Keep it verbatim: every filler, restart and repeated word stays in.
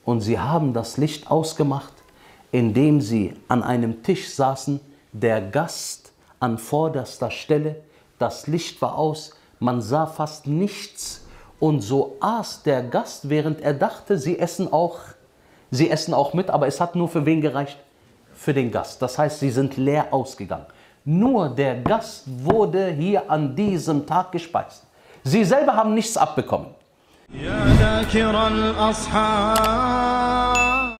Und sie haben das Licht ausgemacht, indem sie an einem Tisch saßen, der Gast an vorderster Stelle, das Licht war aus, man sah fast nichts. Und so aß der Gast, während er dachte, sie essen auch, sie essen auch mit, aber es hat nur für wen gereicht? Für den Gast. Das heißt, sie sind leer ausgegangen. Nur der Gast wurde hier an diesem Tag gespeist. Sie selber haben nichts abbekommen. يا ذاكر الأصحاب